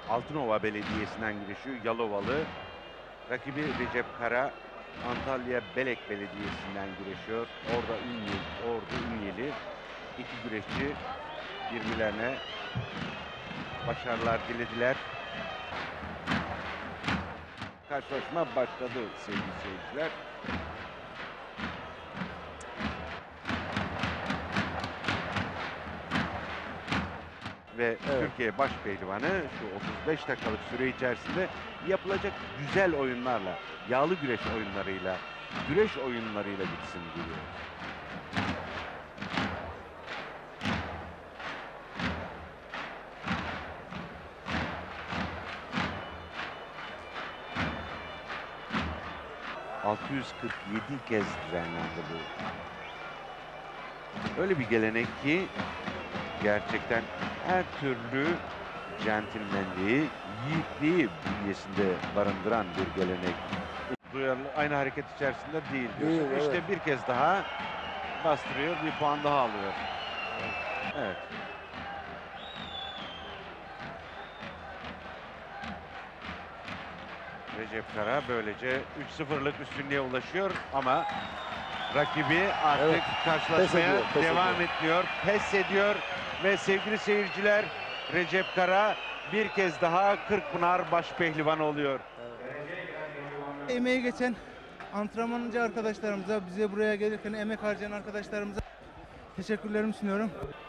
Altınova Belediyesi'nden girişiyor. Yalovalı. Rakibi Recep Kara Antalya Belek Belediyesi'nden güreşiyor. Ordu Ünyeli. İki güreşçi birbirlerine başarılar dilediler. Karşılaşma başladı sevgili seyirciler. Ve Türkiye Başpehlivanı şu 35 dakikalık süre içerisinde yapılacak güzel oyunlarla, yağlı güreş oyunlarıyla, güreş oyunlarıyla bitsin diyor. ...647 kez düzenlendi bu. Öyle bir gelenek ki... ...gerçekten her türlü centilmenliği, yiğitliği bünyesinde barındıran bir gelenek. Duyarlı, aynı hareket içerisinde değil diyorsun. Değil, İşte evet. bir kez daha bastırıyor, bir puan daha alıyor. Evet. Recep Kara böylece 3-0'lık üstünlüğe ulaşıyor ama rakibi artık Evet, karşılaşmaya pes devam ediyor. ediyor, pes ediyor ve sevgili seyirciler Recep Kara bir kez daha Kırkpınar Başpehlivan oluyor. Emeği geçen antrenmancı arkadaşlarımıza, bize buraya gelirken emek harcayan arkadaşlarımıza teşekkürlerimi sunuyorum.